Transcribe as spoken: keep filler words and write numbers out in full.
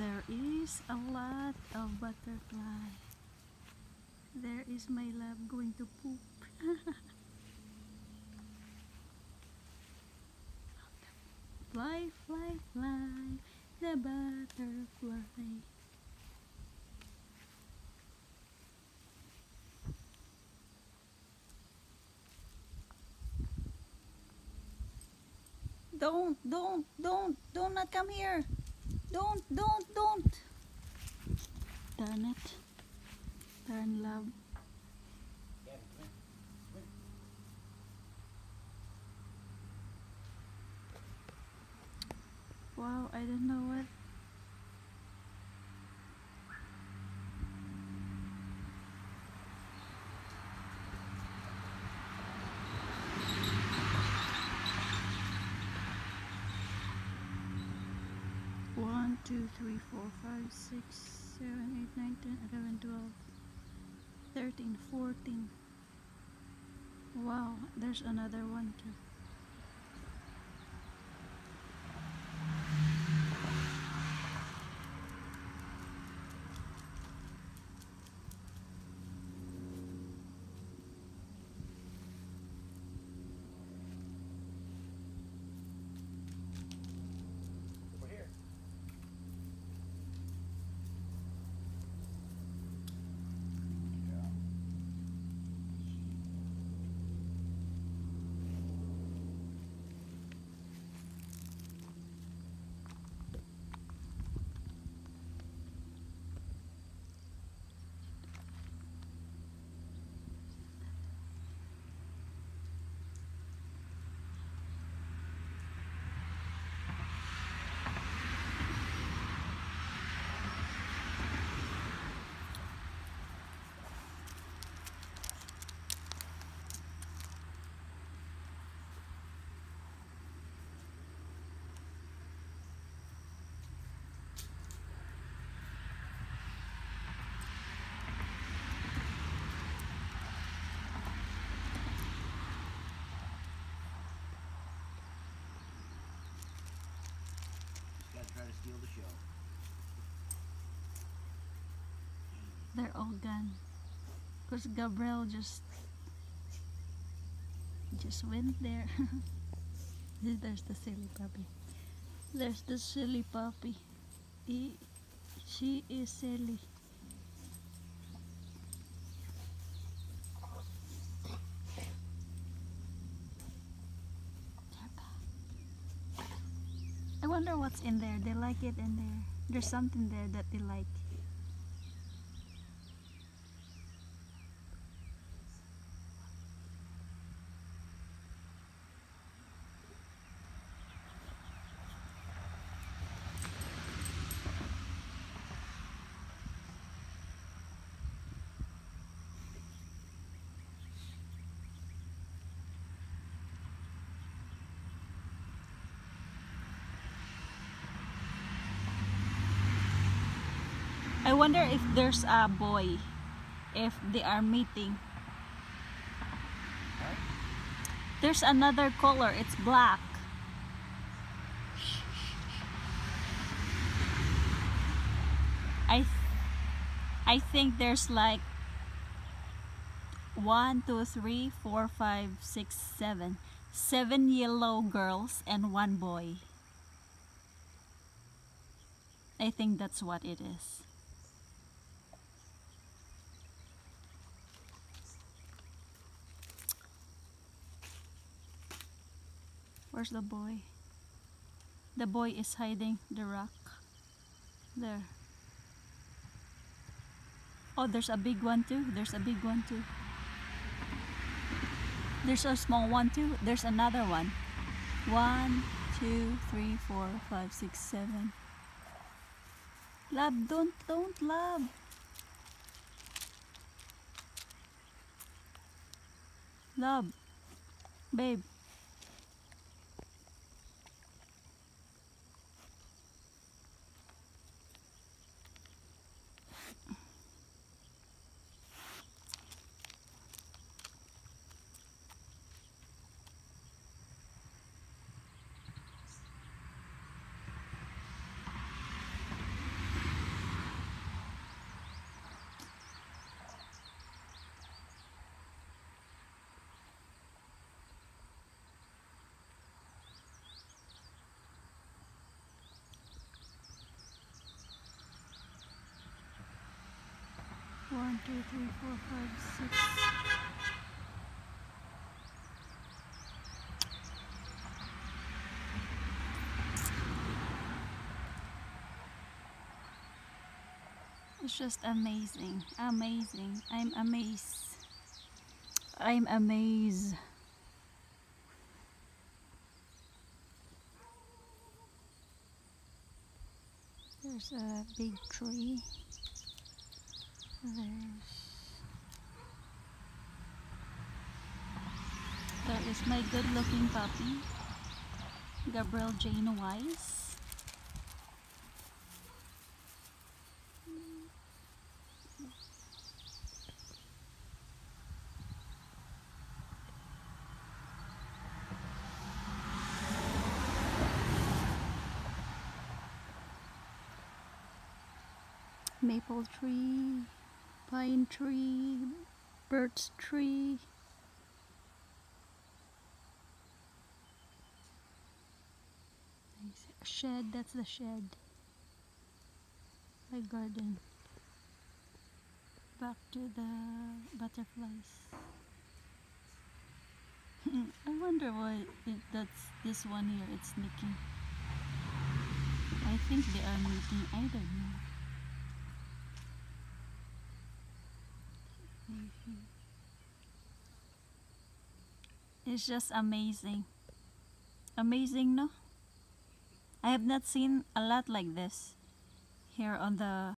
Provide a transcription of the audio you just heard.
There is a lot of butterfly. There is my love going to poop. Fly, fly, fly, the butterfly. Don't, don't, don't, don't not come here. Don't, don't, don't. Darn it. Darn love. Wow, I don't know what. One, two, three, four, five, six, seven, eight, nine, ten, eleven, twelve, thirteen, fourteen. Wow, there's another one too. Try to steal the show. They're all gone. Because Gabriel just just went there. There's the silly puppy. There's the silly puppy. He, she is silly. I wonder what's in there. They like it in there. There's something there that they like. I wonder if there's a boy, if they are meeting. There's another color, it's black. I th I think there's like one, two, three, four, five, six, seven. Seven yellow girls and one boy. I think that's what it is. Where's the boy? The boy is hiding the rock. There. Oh, there's a big one too. There's a big one too. There's a small one too. There's another one. One, two, three, four, five, six, seven. Love, don't, don't, love. Love. Babe. One, two, three, four, five, six. It's just amazing, amazing. I'm amazed. I'm amazed. There's a big tree. There's There is my good-looking puppy, Gabrielle Jane Wise. Maple tree, pine tree, birch tree. Shed, that's the shed. My garden. Back to the butterflies. I wonder why it, that's this one here, it's sneaking. I think they are mating, I don't know. It's just amazing. Amazing, no? I have not seen a lot like this here on the